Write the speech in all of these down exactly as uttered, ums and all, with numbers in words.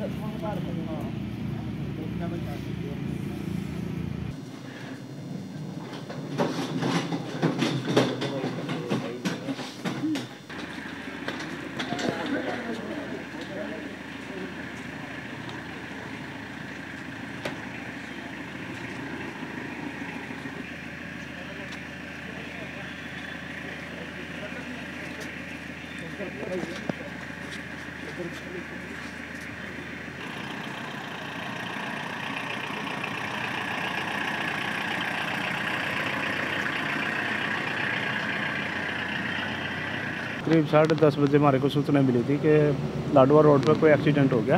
करीब साढ़े दस बजे हमारे को सूचना मिली थी कि लाडवा रोड पर कोई एक्सीडेंट हो गया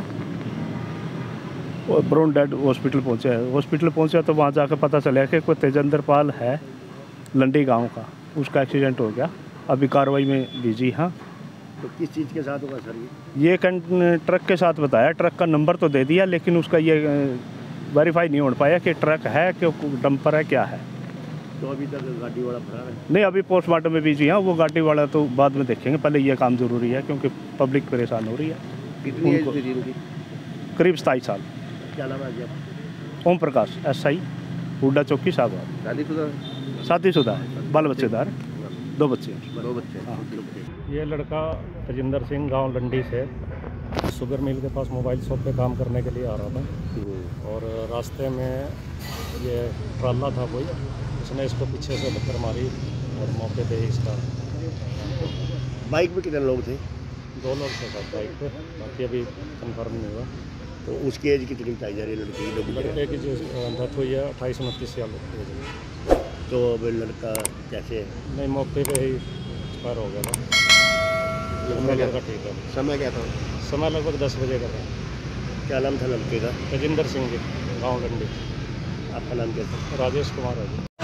और ब्राउन डेड हॉस्पिटल पहुंचे है। हॉस्पिटल पहुंचा तो वहां जाकर पता चला कि कोई तेजेंद्र पाल है लंडी गांव का, उसका एक्सीडेंट हो गया। अभी कार्रवाई में बिजी। हाँ, तो किस चीज़ के साथ होगा सर ये ये ट्रक के साथ बताया। ट्रक का नंबर तो दे दिया लेकिन उसका ये वेरीफाई नहीं हो पाया कि ट्रक है कि डंपर है क्या है। तो अभी तक गाड़ी वाला फरार है? नहीं, अभी पोस्टमार्टम में बिजी है। वो गाड़ी वाला तो बाद में देखेंगे, पहले ये काम ज़रूरी है क्योंकि पब्लिक परेशान हो रही है। कितनी एज थी इनकी? करीब सताईस साल। क्या नाम है आपका? ओम प्रकाश, एस आई, हुड्डा चौकी साहब। शादीशुदा? शादीशुदा है, बाल बच्चेदार, दो बच्चे। दो बच्चे। हाँ। ये लड़का तेजिंदर सिंह गांव लंडी से शुगर मिल के पास मोबाइल शॉप पे काम करने के लिए आ रहा था और रास्ते में ये ट्राला था कोई, उसने इसको पीछे से टक्कर मारी और मौके पे ही इसका। बाइक में कितने लोग थे? दो लोग थे साथ बाइक पे, बाकी अभी कंफर्म नहीं हुआ। तो उसकी एज कितनी बताई जा रही है लड़की? लड़के की जो डेथ हुई है अट्ठाईस उनतीस साल की। तो अब लड़का कैसे? नहीं, मौके पे ही एक्सपायर हो गया था। समय क्या लड़का ठीक है। समय क्या था? समय लगभग दस बजे का था। क्या नाम था लड़के का? तेजिंदर सिंह जी, गाँव लंडी। आपका नाम क्या था? राजेश कुमार है जी।